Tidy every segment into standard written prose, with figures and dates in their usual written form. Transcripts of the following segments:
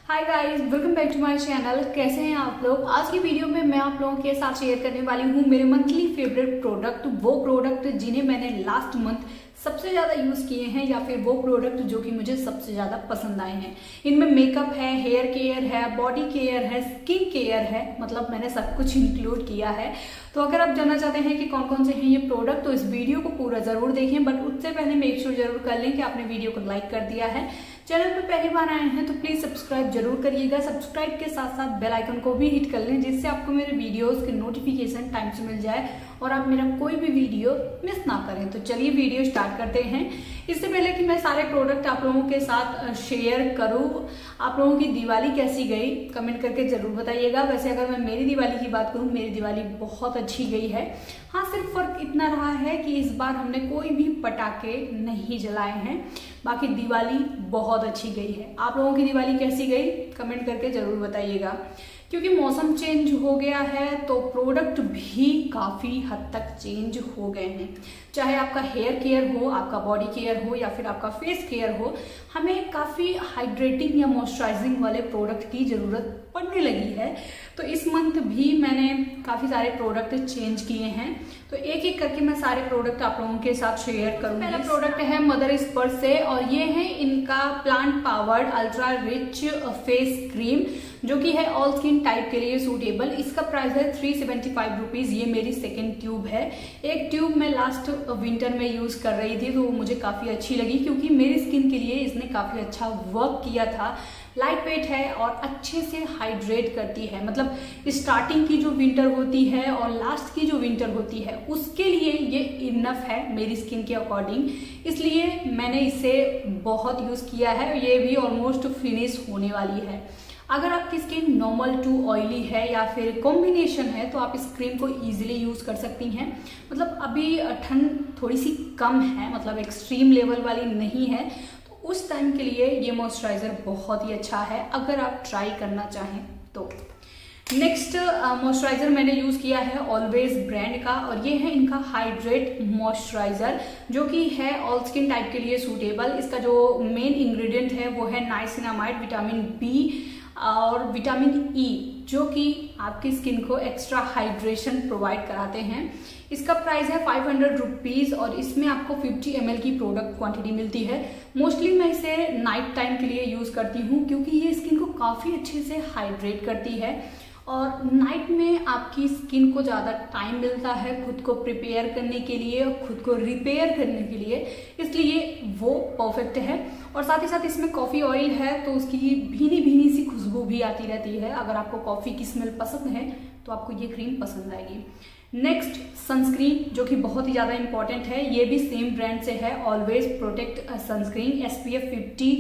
Hi guys, welcome back to my channel. कैसे हैं आप लोग। आज की वीडियो में मैं आप लोगों के साथ शेयर करने वाली हूँ मेरे मंथली फेवरेट प्रोडक्ट, वो प्रोडक्ट जिन्हें मैंने लास्ट मंथ सबसे ज्यादा यूज किए हैं या फिर वो प्रोडक्ट जो कि मुझे सबसे ज्यादा पसंद आए हैं। इनमें मेकअप है, हेयर केयर है, बॉडी केयर है, स्किन केयर है, मतलब मैंने सब कुछ इंक्लूड किया है। तो अगर आप जानना चाहते हैं कि कौन कौन से हैं ये प्रोडक्ट तो इस वीडियो को पूरा जरूर देखें। बट उससे पहले मेक श्योर जरूर कर लें कि आपने वीडियो को लाइक कर दिया है। चैनल पर पहली बार आए हैं तो प्लीज सब्सक्राइब जरूर करिएगा। सब्सक्राइब के साथ साथ बेल आइकन को भी हिट कर लें, जिससे आपको मेरे वीडियोस के नोटिफिकेशन टाइम से मिल जाए और आप मेरा कोई भी वीडियो मिस ना करें। तो चलिए वीडियो स्टार्ट करते हैं। इससे पहले कि मैं सारे प्रोडक्ट आप लोगों के साथ शेयर करूं, आप लोगों की दिवाली कैसी गई कमेंट करके जरूर बताइएगा। वैसे अगर मैं मेरी दिवाली की बात करूं, मेरी दिवाली बहुत अच्छी गई है। हाँ, सिर्फ फर्क इतना रहा है कि इस बार हमने कोई भी पटाखे नहीं जलाए हैं, बाकी दिवाली बहुत अच्छी गई है। आप लोगों की दिवाली कैसी गई कमेंट करके जरूर बताइएगा। क्योंकि मौसम चेंज हो गया है तो प्रोडक्ट भी काफी हद तक चेंज हो गए हैं। चाहे आपका हेयर केयर हो, आपका बॉडी केयर हो या फिर आपका फेस केयर हो, हमें काफी हाइड्रेटिंग या मॉइस्चराइजिंग वाले प्रोडक्ट की जरूरत पड़ने लगी है। तो इस मंथ भी मैंने काफी सारे प्रोडक्ट चेंज किए हैं, तो एक एक करके मैं सारे प्रोडक्ट आप लोगों के साथ शेयर करूंगी। पहला प्रोडक्ट है मदर स्पर्श से और ये है इनका plant powered ultra rich face cream, जो कि है ऑल स्किन टाइप के लिए सूटेबल। इसका प्राइस है 375 रुपीज। ये मेरी सेकेंड ट्यूब है। एक ट्यूब मैं लास्ट विंटर में यूज कर रही थी तो वो मुझे काफी अच्छी लगी, क्योंकि मेरी स्किन के लिए इसने काफी अच्छा वर्क किया था। लाइट वेट है और अच्छे से हाइड्रेट करती है। मतलब स्टार्टिंग की जो विंटर होती है और लास्ट की जो विंटर होती है उसके लिए ये इनफ है मेरी स्किन के अकॉर्डिंग, इसलिए मैंने इसे बहुत यूज किया है। ये भी ऑलमोस्ट फिनिश होने वाली है। अगर आपकी स्किन नॉर्मल टू ऑयली है या फिर कॉम्बिनेशन है तो आप इस क्रीम को इजीली यूज कर सकती हैं। मतलब अभी ठंड थोड़ी सी कम है, मतलब एक्सट्रीम लेवल वाली नहीं है, तो उस टाइम के लिए ये मॉइस्चराइजर बहुत ही अच्छा है अगर आप ट्राई करना चाहें तो। नेक्स्ट मॉइस्चराइजर मैंने यूज किया है ऑलवेज ब्रांड का और ये है इनका हाइड्रेट मॉइस्चराइजर, जो कि है ऑल स्किन टाइप के लिए सूटेबल। इसका जो मेन इंग्रेडिएंट है वो है नाइसिनामाइड, विटामिन बी और विटामिन ई, जो कि आपकी स्किन को एक्स्ट्रा हाइड्रेशन प्रोवाइड कराते हैं। इसका प्राइस है 500 रुपीज और इसमें आपको 50 ml की प्रोडक्ट क्वांटिटी मिलती है। मोस्टली मैं इसे नाइट टाइम के लिए यूज करती हूँ, क्योंकि ये स्किन को काफी अच्छे से हाइड्रेट करती है और नाइट में आपकी स्किन को ज़्यादा टाइम मिलता है खुद को प्रिपेयर करने के लिए और खुद को रिपेयर करने के लिए, इसलिए वो परफेक्ट है। और साथ ही साथ इसमें कॉफ़ी ऑयल है तो उसकी भीनी भीनी सी खुशबू भी आती रहती है। अगर आपको कॉफ़ी की स्मेल पसंद है तो आपको ये क्रीम पसंद आएगी। नेक्स्ट सनस्क्रीन, जो कि बहुत ही ज़्यादा इंपॉर्टेंट है। ये भी सेम ब्रांड से है, always protect sunscreen SPF 50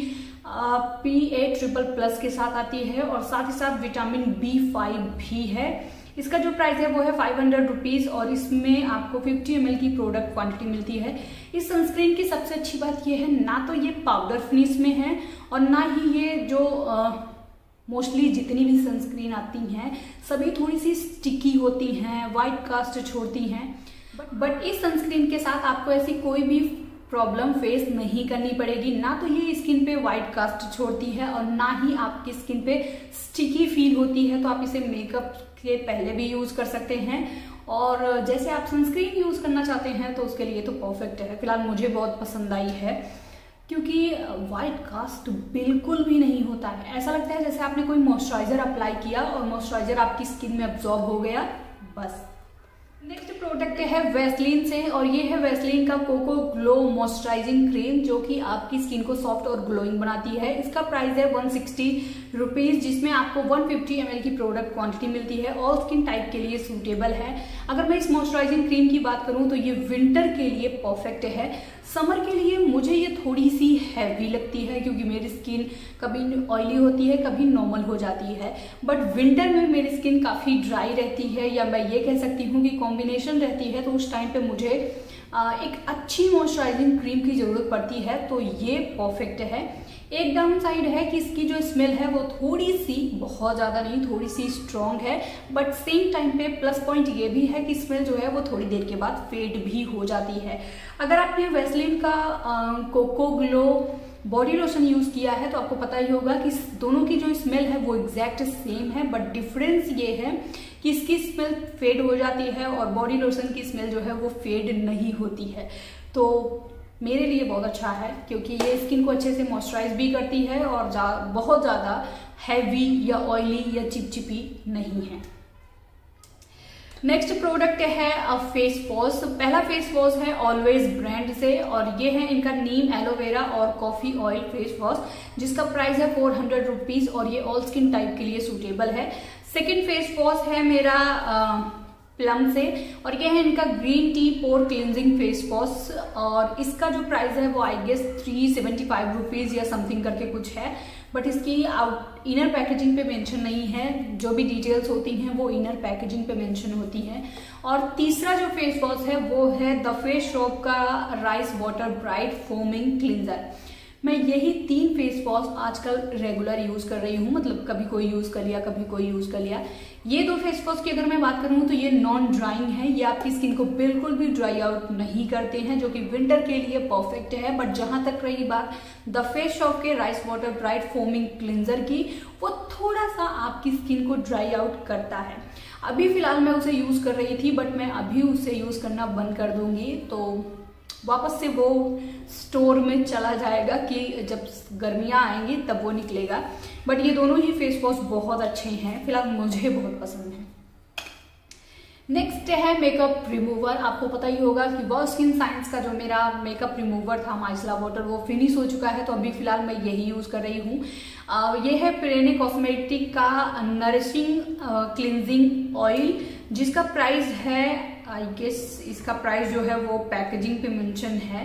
PA++ के साथ आती है और साथ ही साथ विटामिन B5 भी है। इसका जो प्राइस है वो है 500 रुपीज और इसमें आपको 50 ml की प्रोडक्ट क्वांटिटी मिलती है। इस सनस्क्रीन की सबसे अच्छी बात ये है, ना तो ये पाउडर फिनिश में है और ना ही ये जो मोस्टली जितनी भी सनस्क्रीन आती हैं सभी थोड़ी सी स्टिकी होती हैं, वाइट कास्ट छोड़ती हैं। बट इस सनस्क्रीन के साथ आपको ऐसी कोई भी प्रॉब्लम फेस नहीं करनी पड़ेगी। ना तो ये स्किन पे व्हाइट कास्ट छोड़ती है और ना ही आपकी स्किन पे स्टिकी फील होती है। तो आप इसे मेकअप के पहले भी यूज कर सकते हैं और जैसे आप सनस्क्रीन यूज करना चाहते हैं तो उसके लिए तो परफेक्ट है। फिलहाल मुझे बहुत पसंद आई है, क्योंकि व्हाइट कास्ट बिल्कुल भी नहीं होता है। ऐसा लगता है जैसे आपने कोई मॉइस्चराइजर अप्लाई किया और मॉइस्चराइजर आपकी स्किन में अब्सॉर्ब हो गया, बस। नेक्स्ट प्रोडक्ट है वैसलीन से और ये है वैसलीन का कोको ग्लो मॉइस्चराइजिंग क्रीम, जो कि आपकी स्किन को सॉफ्ट और ग्लोइंग बनाती है। इसका प्राइस है 160 रुपीज, जिसमें आपको 150 ml की प्रोडक्ट क्वांटिटी मिलती है। ऑल स्किन टाइप के लिए सूटेबल है। अगर मैं इस मॉइस्चराइजिंग क्रीम की बात करूं तो ये विंटर के लिए परफेक्ट है। समर के लिए मुझे ये थोड़ी सी हैवी लगती है, क्योंकि मेरी स्किन कभी ऑयली होती है कभी नॉर्मल हो जाती है। बट विंटर में मेरी स्किन काफ़ी ड्राई रहती है, या मैं ये कह सकती हूँ कि कॉम्बिनेशन रहती है, तो उस टाइम पे मुझे एक अच्छी मॉइस्चराइजिंग क्रीम की ज़रूरत पड़ती है, तो ये परफेक्ट है। एक डाउन साइड है कि इसकी जो स्मेल है वो थोड़ी सी, बहुत ज़्यादा नहीं, थोड़ी सी स्ट्रॉन्ग है। बट सेम टाइम पे प्लस पॉइंट ये भी है कि स्मेल जो है वो थोड़ी देर के बाद फेड भी हो जाती है। अगर आपने वैसलीन का cocoa glow body lotion use किया है, तो आपको पता ही होगा कि दोनों की जो स्मेल है वो एग्जैक्ट सेम है, बट डिफरेंस ये है कि इसकी स्मेल फेड हो जाती है और बॉडी लोशन की स्मेल जो है वो फेड नहीं होती है। तो मेरे लिए बहुत अच्छा है क्योंकि ये स्किन को अच्छे से मॉइस्चराइज भी करती है और बहुत ज़्यादा हैवी या ऑयली या चिपचिपी नहीं है। नेक्स्ट प्रोडक्ट है फेस वॉश। पहला फेस वॉश है ऑलवेज ब्रांड से और ये है इनका नीम एलोवेरा और कॉफी ऑयल फेस वॉश, जिसका प्राइस है 400 रुपीज और ये ऑल स्किन टाइप के लिए सूटेबल है। सेकेंड फेस वॉश है मेरा प्लम से और ये है इनका green tea pore cleansing face wash और इसका जो प्राइस है वो आई गेस 375 रुपीज या समथिंग करके कुछ है, बट इसकी इनर पैकेजिंग पे मेंशन नहीं है। जो भी डिटेल्स होती हैं वो इनर पैकेजिंग पे मेंशन होती हैं। और तीसरा जो फेस वॉश है वो है द फेस शॉप का rice water bright foaming cleanser. मैं यही 3 फेस वॉश आजकल रेगुलर यूज कर रही हूँ, मतलब कभी कोई यूज कर लिया कभी कोई यूज कर लिया। ये 2 फेस वॉश की अगर मैं बात करूँ तो ये नॉन ड्राइंग है, ये आपकी स्किन को बिल्कुल भी ड्राई आउट नहीं करते हैं, जो कि विंटर के लिए परफेक्ट है। बट जहां तक रही बात द फेस शॉप के rice water bright foaming cleanser की, वो थोड़ा सा आपकी स्किन को ड्राई आउट करता है। अभी फिलहाल मैं उसे यूज कर रही थी, बट मैं अभी उसे यूज करना बंद कर दूंगी, तो वापस से वो स्टोर में चला जाएगा कि जब गर्मियां आएंगी तब वो निकलेगा। बट ये दोनों ही फेस वॉश बहुत अच्छे हैं, फिलहाल मुझे बहुत पसंद है। नेक्स्ट है मेकअप रिमूवर। आपको पता ही होगा कि वॉ स्किन साइंस का जो मेरा मेकअप रिमूवर था माइसला वाटर वो फिनिश हो चुका है, तो अभी फिलहाल मैं यही यूज कर रही हूँ। ये है पेरेने कॉस्मेटिक का नरिशिंग क्लिनजिंग ऑयल, जिसका प्राइस है आई गेस इसका प्राइस जो है वो पैकेजिंग पे मेंशन है।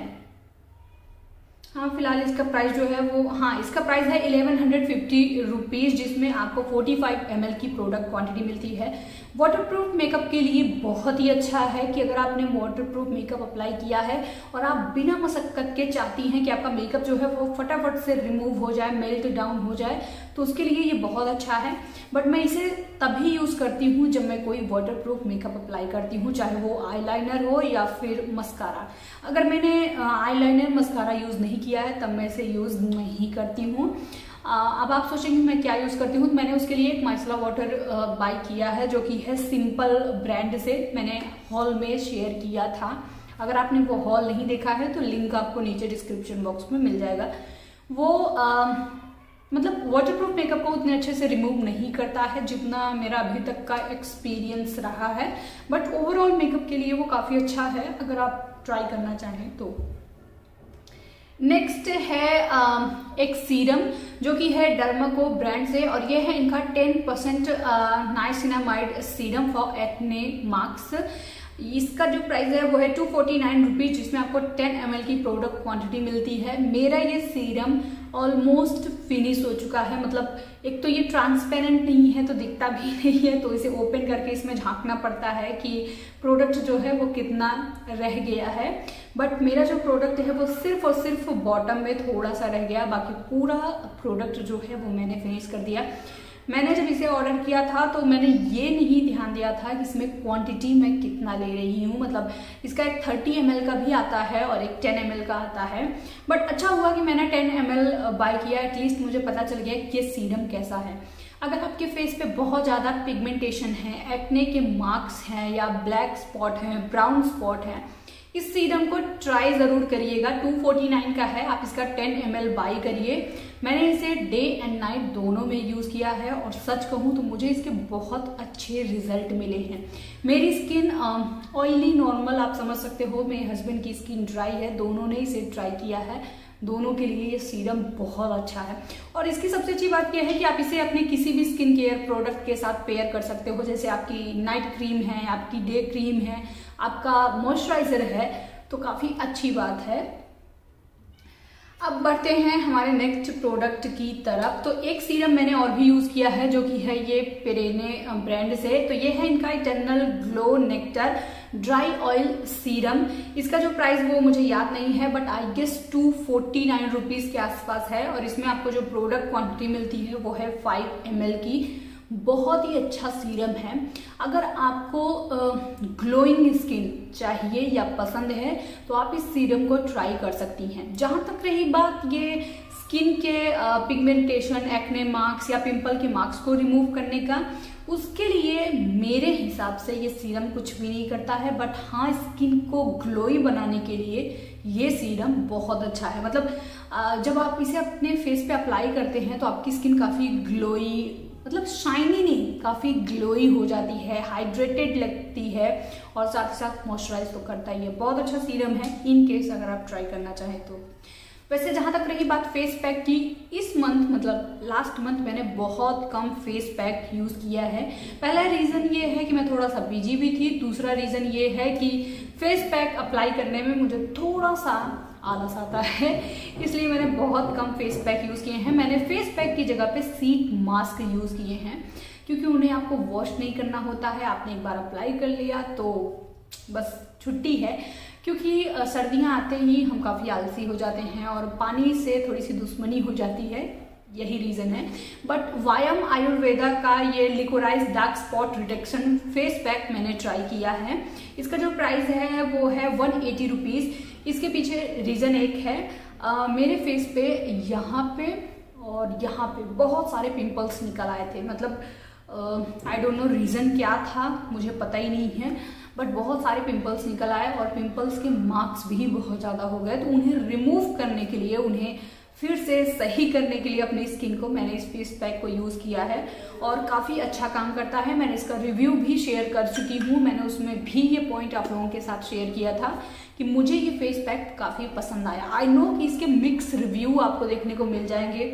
हाँ, फिलहाल इसका प्राइस जो है वो इसका प्राइस है 1150 रुपीज, जिसमें आपको 45 ml की प्रोडक्ट क्वांटिटी मिलती है। वाटरप्रूफ मेकअप के लिए बहुत ही अच्छा है कि अगर आपने वाटरप्रूफ मेकअप अप्लाई किया है और आप बिना मशक्कत के चाहती हैं कि आपका मेकअप जो है वो फटाफट से रिमूव हो जाए, मेल्ट डाउन हो जाए, तो उसके लिए ये बहुत अच्छा है। बट मैं इसे तभी यूज करती हूँ जब मैं कोई वाटरप्रूफ मेकअप अप्लाई करती हूँ, चाहे वो आईलाइनर हो या फिर मस्कारा। अगर मैंने आईलाइनर मस्कारा यूज नहीं किया है तब मैं इसे यूज नहीं करती हूँ। अब आप सोचेंगे मैं क्या यूज करती हूँ, तो मैंने उसके लिए एक माइसला वाटर बाय किया है जो कि है सिंपल ब्रांड से, मैंने हॉल में शेयर किया था। अगर आपने वो हॉल नहीं देखा है तो लिंक आपको नीचे डिस्क्रिप्शन बॉक्स में मिल जाएगा। वो मतलब वाटरप्रूफ मेकअप को उतने अच्छे से रिमूव नहीं करता है जितना मेरा अभी तक का एक्सपीरियंस रहा है, बट ओवरऑल मेकअप के लिए वो काफी अच्छा है अगर आप ट्राई करना चाहें तो। नेक्स्ट है एक सीरम जो कि है डर्माको ब्रांड से और ये है इनका 10% niacinamide serum for acne marks. इसका जो प्राइस है वो है 249 रुपीज, जिसमें आपको 10 ml की प्रोडक्ट क्वांटिटी मिलती है। मेरा ये सीरम ऑलमोस्ट फिनिश हो चुका है, मतलब एक तो ये ट्रांसपेरेंट नहीं है तो दिखता भी नहीं है, तो इसे ओपन करके इसमें झांकना पड़ता है कि प्रोडक्ट जो है वो कितना रह गया है। बट मेरा जो प्रोडक्ट है वो सिर्फ और सिर्फ बॉटम में थोड़ा सा रह गया, बाकी पूरा प्रोडक्ट जो है वो मैंने फिनिश कर दिया। मैंने जब इसे ऑर्डर किया था तो मैंने ये नहीं ध्यान दिया था कि इसमें क्वांटिटी मैं कितना ले रही हूँ, मतलब इसका एक 30 ml का भी आता है और एक 10 ml का आता है। बट अच्छा हुआ कि मैंने 10 ml बाय किया, एटलीस्ट मुझे पता चल गया कि ये सीरम कैसा है। अगर आपके फेस पे बहुत ज़्यादा पिगमेंटेशन है, एक्ने के मार्क्स हैं या ब्लैक स्पॉट हैं, ब्राउन स्पॉट है, इस सीरम को ट्राई जरूर करिएगा। 249 का है, आप इसका 10 ml बाई करिए। मैंने इसे डे एंड नाइट दोनों में यूज किया है और सच कहूँ तो मुझे इसके बहुत अच्छे रिजल्ट मिले हैं। मेरी स्किन ऑयली नॉर्मल आप समझ सकते हो, मेरे हस्बैंड की स्किन ड्राई है, दोनों ने इसे ट्राई किया है, दोनों के लिए ये सीरम बहुत अच्छा है। और इसकी सबसे अच्छी बात यह है कि आप इसे अपने किसी भी स्किन केयर प्रोडक्ट के साथ पेयर कर सकते हो, जैसे आपकी नाइट क्रीम है, आपकी डे क्रीम है, आपका मॉइस्चराइजर है, तो काफी अच्छी बात है। अब बढ़ते हैं हमारे नेक्स्ट प्रोडक्ट की तरफ। तो एक सीरम मैंने और भी यूज किया है जो कि है ये पेरेने ब्रांड से, तो ये है इनका eternal glow nectar dry oil serum. इसका जो प्राइस वो मुझे याद नहीं है, बट आई गेस 249 रुपीज के आसपास है और इसमें आपको जो प्रोडक्ट क्वांटिटी मिलती है वो है 5 ml की। बहुत ही अच्छा सीरम है। अगर आपको ग्लोइंग स्किन चाहिए या पसंद है तो आप इस सीरम को ट्राई कर सकती हैं। जहां तक रही बात ये स्किन के पिगमेंटेशन, एक्ने मार्क्स या पिंपल के मार्क्स को रिमूव करने का, उसके लिए मेरे हिसाब से ये सीरम कुछ भी नहीं करता है। बट हाँ, स्किन को ग्लोई बनाने के लिए ये सीरम बहुत अच्छा है। मतलब जब आप इसे अपने फेस पे अप्लाई करते हैं तो आपकी स्किन काफी ग्लोई, मतलब शाइनी नहीं, काफी ग्लोई हो जाती है, हाइड्रेटेड लगती है और साथ ही साथ मॉइस्चराइज तो करता ही है। बहुत अच्छा सीरम है इन केस अगर आप ट्राई करना चाहें तो। वैसे जहां तक रही बात फेस पैक की, इस मंथ मतलब लास्ट मंथ मैंने बहुत कम फेस पैक यूज किया है। पहला रीजन ये है कि मैं थोड़ा सा बिजी भी थी, दूसरा रीजन ये है कि फेस पैक अप्लाई करने में मुझे थोड़ा सा आलस आता है, इसलिए मैंने बहुत कम फेस पैक यूज किए हैं। मैंने फेस पैक की जगह पे शीट मास्क यूज किए हैं, क्योंकि उन्हें आपको वॉश नहीं करना होता है, आपने एक बार अप्लाई कर लिया तो बस छुट्टी है। क्योंकि सर्दियां आते ही हम काफी आलसी हो जाते हैं और पानी से थोड़ी सी दुश्मनी हो जाती है, यही रीजन है। बट वायम आयुर्वेदा का ये licorice dark spot reduction face pack मैंने ट्राई किया है। इसका जो प्राइस है वो है 180 रुपीज। इसके पीछे रीजन एक है, मेरे फेस पे यहाँ पे और यहाँ पे बहुत सारे पिंपल्स निकल आए थे। मतलब आई डोंट नो रीजन क्या था, मुझे पता ही नहीं है, बट बहुत सारे पिंपल्स निकल आए और पिंपल्स के मार्क्स भी बहुत ज्यादा हो गए। तो उन्हें रिमूव करने के लिए, उन्हें फिर से सही करने के लिए अपनी स्किन को मैंने इस फेस पैक को यूज किया है और काफी अच्छा काम करता है। मैंने इसका रिव्यू भी शेयर कर चुकी हूँ, मैंने उसमें भी ये पॉइंट आप लोगों के साथ शेयर किया था कि मुझे ये फेस पैक काफी पसंद आया। आई नो कि इसके मिक्स रिव्यू आपको देखने को मिल जाएंगे,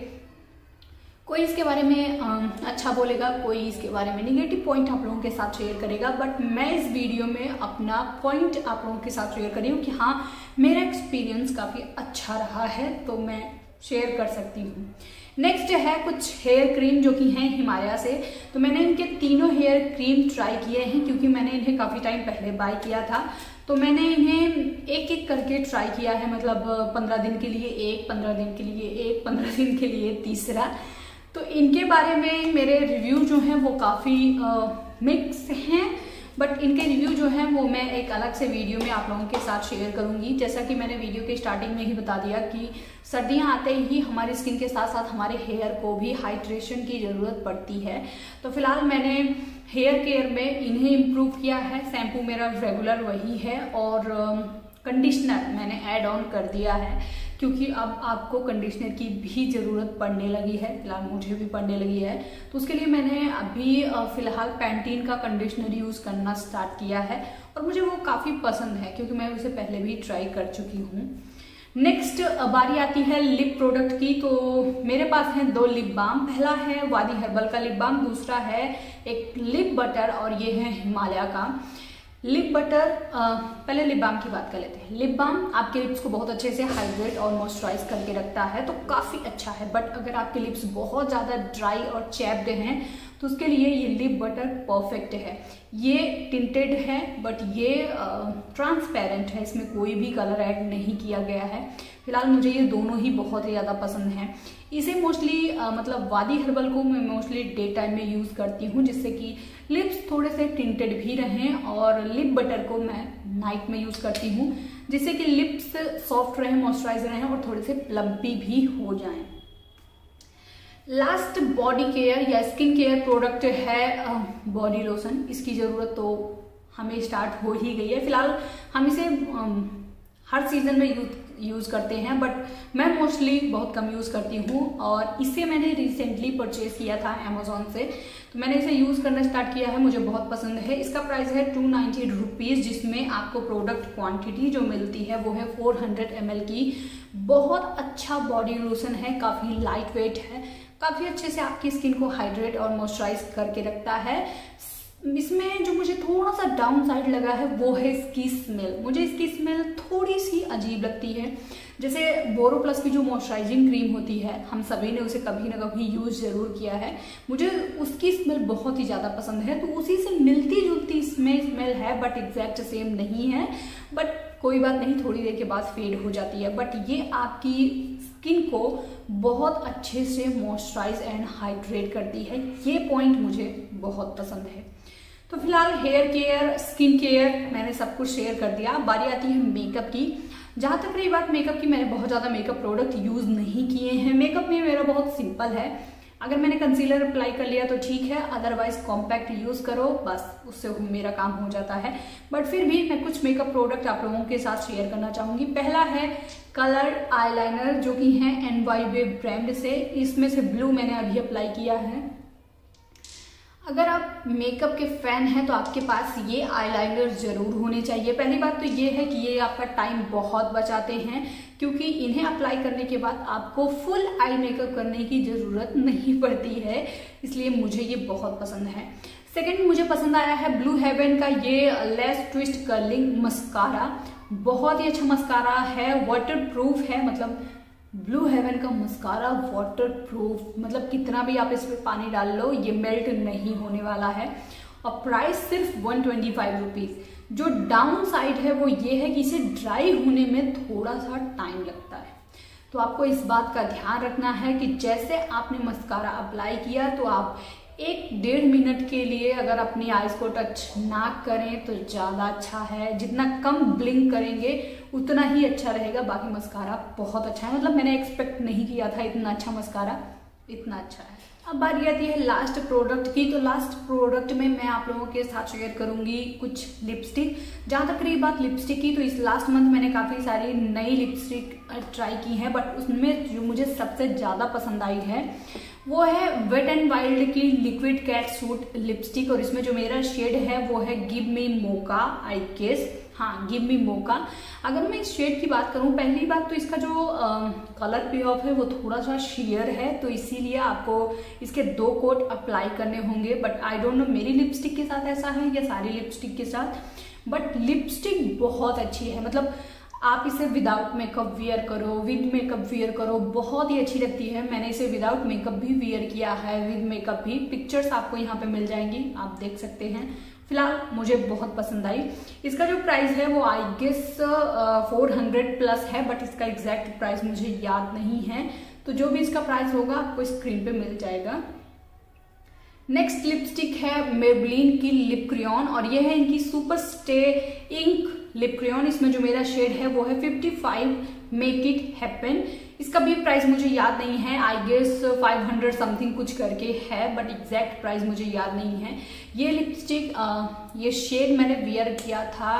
कोई इसके बारे में अच्छा बोलेगा, कोई इसके बारे में निगेटिव पॉइंट आप लोगों के साथ शेयर करेगा। बट मैं इस वीडियो में अपना पॉइंट आप लोगों के साथ शेयर कर रही हूँ कि हाँ, मेरा एक्सपीरियंस काफी अच्छा रहा है, तो मैं शेयर कर सकती हूँ। नेक्स्ट है कुछ हेयर क्रीम जो कि हैं हिमालय से। तो मैंने इनके तीनों हेयर क्रीम ट्राई किए हैं, क्योंकि मैंने इन्हें काफी टाइम पहले बाय किया था। तो मैंने इन्हें एक एक करके ट्राई किया है, मतलब 15 दिन के लिए एक, 15 दिन के लिए एक, 15 दिन के लिए तीसरा। तो इनके बारे में मेरे रिव्यू जो हैं वो काफ़ी मिक्स हैं, बट इनके रिव्यू जो हैं वो मैं एक अलग से वीडियो में आप लोगों के साथ शेयर करूंगी। जैसा कि मैंने वीडियो के स्टार्टिंग में ही बता दिया कि सर्दियां आते ही हमारी स्किन के साथ साथ हमारे हेयर को भी हाइड्रेशन की ज़रूरत पड़ती है। तो फिलहाल मैंने हेयर केयर में इन्हें इम्प्रूव किया है। शैम्पू मेरा रेगुलर वही है और कंडीशनर मैंने ऐड ऑन कर दिया है, क्योंकि अब आपको कंडीशनर की भी ज़रूरत पड़ने लगी है, फिलहाल मुझे भी पड़ने लगी है। तो उसके लिए मैंने अभी फिलहाल पैंटीन का कंडीशनर यूज़ करना स्टार्ट किया है और मुझे वो काफ़ी पसंद है, क्योंकि मैं उसे पहले भी ट्राई कर चुकी हूँ। नेक्स्ट बारी आती है लिप प्रोडक्ट की। तो मेरे पास है 2 लिप बाम। पहला है वादी हर्बल का लिप बाम, दूसरा है एक लिप बटर और ये है हिमालय का लिप बटर। पहले लिप बाम की बात कर लेते हैं। लिप बाम आपके लिप्स को बहुत अच्छे से हाइड्रेट और मॉइस्चराइज करके रखता है, तो काफ़ी अच्छा है। बट अगर आपके लिप्स बहुत ज़्यादा ड्राई और चैप्ड हैं तो उसके लिए ये लिप बटर परफेक्ट है। ये टिंटेड है बट ये ट्रांसपेरेंट है, इसमें कोई भी कलर ऐड नहीं किया गया है। फिलहाल मुझे ये दोनों ही बहुत ही ज़्यादा पसंद हैं। इसे मोस्टली मतलब वादी हर्बल को मैं मोस्टली डे टाइम में यूज़ करती हूँ, जिससे कि लिप्स थोड़े से टिंटेड भी रहें, और लिप बटर को मैं नाइट में यूज़ करती हूँ, जिससे कि लिप्स सॉफ्ट रहें, मॉइस्चराइज रहें और थोड़े से प्लम्पी भी हो जाएं। लास्ट बॉडी केयर या स्किन केयर प्रोडक्ट है बॉडी लोशन। इसकी ज़रूरत तो हमें स्टार्ट हो ही गई है। फिलहाल हम इसे हर सीजन में यूज़ करते हैं, बट मैं मोस्टली बहुत कम यूज़ करती हूँ और इसे मैंने रिसेंटली परचेज किया था अमेजोन से। तो मैंने इसे यूज़ करना स्टार्ट किया है, मुझे बहुत पसंद है। इसका प्राइस है 290 रुपीज़, जिसमें आपको प्रोडक्ट क्वांटिटी जो मिलती है वो है 400 ml की। बहुत अच्छा बॉडी लोशन है, काफ़ी लाइट वेट है, काफ़ी अच्छे से आपकी स्किन को हाइड्रेट और मॉइस्चराइज करके रखता है। इसमें जो मुझे थोड़ा सा डाउन साइड लगा है वो है इसकी स्मेल। मुझे इसकी स्मेल थोड़ी सी अजीब लगती है। जैसे बोरोप्लस की जो मॉइस्चराइजिंग क्रीम होती है, हम सभी ने उसे कभी ना कभी यूज जरूर किया है, मुझे उसकी स्मेल बहुत ही ज़्यादा पसंद है। तो उसी से मिलती जुलती स्मेल है, बट एग्जैक्ट सेम नहीं है। बट कोई बात नहीं, थोड़ी देर के बाद फेड हो जाती है। बट ये आपकी स्किन को बहुत अच्छे से मॉइस्चराइज एंड हाइड्रेट करती है। ये पॉइंट मुझे बहुत पसंद है। तो फिलहाल हेयर केयर, स्किन केयर मैंने सब कुछ शेयर कर दिया। बारी आती है मेकअप की। जहाँ तक रही बात मेकअप की, मैंने बहुत ज़्यादा मेकअप प्रोडक्ट यूज़ नहीं किए हैं। मेकअप में मेरा बहुत सिंपल है, अगर मैंने कंसीलर अप्लाई कर लिया तो ठीक है, अदरवाइज कॉम्पैक्ट यूज़ करो, बस उससे मेरा काम हो जाता है। बट फिर भी मैं कुछ मेकअप प्रोडक्ट आप लोगों के साथ शेयर करना चाहूँगी। पहला है कलर आईलाइनर, जो कि है NYB ब्रांड से। इसमें से ब्लू मैंने अभी अप्लाई किया है। अगर आप मेकअप के फैन हैं तो आपके पास ये आईलाइनर जरूर होने चाहिए। पहली बात तो ये है कि ये आपका टाइम बहुत बचाते हैं, क्योंकि इन्हें अप्लाई करने के बाद आपको फुल आई मेकअप करने की जरूरत नहीं पड़ती है, इसलिए मुझे ये बहुत पसंद है। सेकंड मुझे पसंद आया है ब्लू हेवन का ये लैश ट्विस्ट कर्लिंग मस्कारा। बहुत ही अच्छा मस्कारा है, वाटर प्रूफ है। मतलब ब्लू हेवन का मस्कारा वाटर प्रूफ, मतलब कितना भी आप इसमें पानी डाल लो ये मेल्ट नहीं होने वाला है। और प्राइस सिर्फ 125 रुपीज। जो डाउन साइड है वो ये है कि इसे ड्राई होने में थोड़ा सा टाइम लगता है, तो आपको इस बात का ध्यान रखना है कि जैसे आपने मस्कारा अप्लाई किया तो आप 1-1.5 मिनट के लिए अगर अपनी आईज को टच ना करें तो ज़्यादा अच्छा है। जितना कम ब्लिंक करेंगे उतना ही अच्छा रहेगा। बाकी मस्कारा बहुत अच्छा है, मतलब मैंने एक्सपेक्ट नहीं किया था इतना अच्छा मस्कारा, इतना अच्छा है। अब बारी आती है लास्ट प्रोडक्ट की। तो लास्ट प्रोडक्ट में मैं आप लोगों के साथ शेयर करूंगी कुछ लिपस्टिक। जहाँ तक रही बात लिपस्टिक की, तो इस लास्ट मंथ मैंने काफ़ी सारी नई लिपस्टिक ट्राई की है, बट उसमें जो मुझे सबसे ज़्यादा पसंद आई है वो है वेट एंड वाइल्ड की लिक्विड कैट सूट लिपस्टिक। और इसमें जो मेरा शेड है वो है give me mocha, I guess, हाँ गिव मी मोका। अगर मैं इस शेड की बात करूं, पहली बात तो इसका जो कलर पे ऑफ है वो थोड़ा सा शेयर है, तो इसीलिए आपको इसके 2 कोट अप्लाई करने होंगे। बट आई डोंट नो मेरी लिपस्टिक के साथ ऐसा है या सारी लिपस्टिक के साथ, बट लिपस्टिक बहुत अच्छी है। मतलब आप इसे विदाउट मेकअप वियर करो, विद मेकअप वियर करो, बहुत ही अच्छी लगती है। मैंने इसे विदाउट मेकअप भी वियर किया है, विद मेकअप भी। पिक्चर्स आपको यहाँ पे मिल जाएंगी, आप देख सकते हैं। फिलहाल मुझे बहुत पसंद आई। इसका जो प्राइस है वो आई गेस 400 प्लस है, बट इसका एग्जैक्ट प्राइस मुझे याद नहीं है, तो जो भी इसका प्राइस होगा आपको स्क्रीन पे मिल जाएगा। नेक्स्ट लिपस्टिक है मेबलिन की लिप क्रेयॉन, और ये है इनकी super stay ink lip crayon. इसमें जो मेरा शेड है वो है 55 मेक इट हैपन। इसका भी प्राइस मुझे याद नहीं है, आई गेस 500 समथिंग कुछ करके है, बट एग्जैक्ट प्राइस मुझे याद नहीं है। ये लिपस्टिक ये शेड मैंने वियर किया था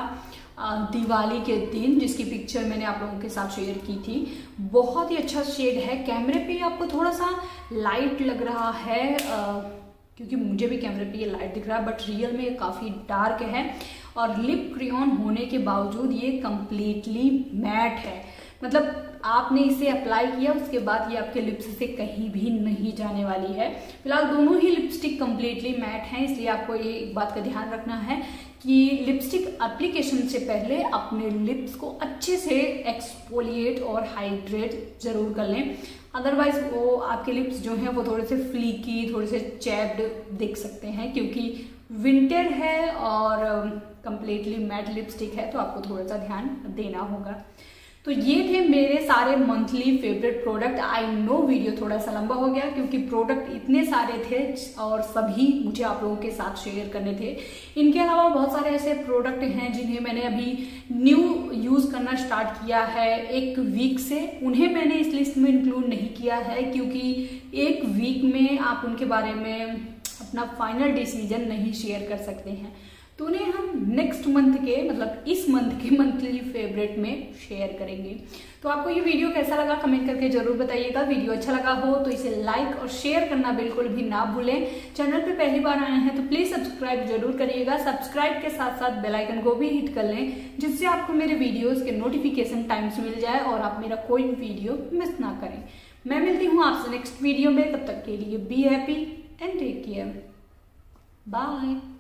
दिवाली के दिन, जिसकी पिक्चर मैंने आप लोगों के साथ शेयर की थी। बहुत ही अच्छा शेड है। कैमरे पे आपको थोड़ा सा लाइट लग रहा है, क्योंकि मुझे भी कैमरे पे ये लाइट दिख रहा है, बट रियल में ये काफ़ी डार्क है। और लिप क्रेयॉन होने के बावजूद ये कम्प्लीटली मैट है। मतलब आपने इसे अप्लाई किया उसके बाद ये आपके लिप्स से कहीं भी नहीं जाने वाली है। फिलहाल दोनों ही लिपस्टिक कम्प्लीटली मैट हैं, इसलिए आपको ये एक बात का ध्यान रखना है कि लिपस्टिक एप्लीकेशन से पहले अपने लिप्स को अच्छे से एक्सफोलिएट और हाइड्रेट जरूर कर लें, अदरवाइज वो आपके लिप्स जो हैं वो थोड़े से फ्लीकी, थोड़े से चैप्ड दिख सकते हैं, क्योंकि विंटर है और कम्प्लीटली मैट लिपस्टिक है, तो आपको थोड़ा सा ध्यान देना होगा। तो ये थे मेरे सारे monthly favourite product. I know video थोड़ा सा लंबा हो गया, क्योंकि प्रोडक्ट इतने सारे थे और सभी मुझे आप लोगों के साथ शेयर करने थे। इनके अलावा बहुत सारे ऐसे प्रोडक्ट हैं जिन्हें मैंने अभी न्यू यूज करना स्टार्ट किया है 1 वीक से, उन्हें मैंने इस लिस्ट में इंक्लूड नहीं किया है, क्योंकि 1 वीक में आप उनके बारे में अपना फाइनल डिसीजन नहीं शेयर कर सकते हैं। तो उन्हें हम नेक्स्ट मंथ के, मतलब इस मंथ के मंथली फेवरेट में शेयर करेंगे। तो आपको ये वीडियो कैसा लगा कमेंट करके जरूर बताइएगा। वीडियो अच्छा लगा हो तो इसे लाइक और शेयर करना बिल्कुल भी ना भूलें। चैनल पे पहली बार आए हैं तो प्लीज सब्सक्राइब जरूर करिएगा। सब्सक्राइब के साथ साथ बेल आइकन को भी हिट कर लें, जिससे आपको मेरे वीडियोज के नोटिफिकेशन टाइम से मिल जाए और आप मेरा कोई वीडियो मिस ना करें। मैं मिलती हूँ आपसे नेक्स्ट वीडियो में, तब तक के लिए be happy and take care, bye.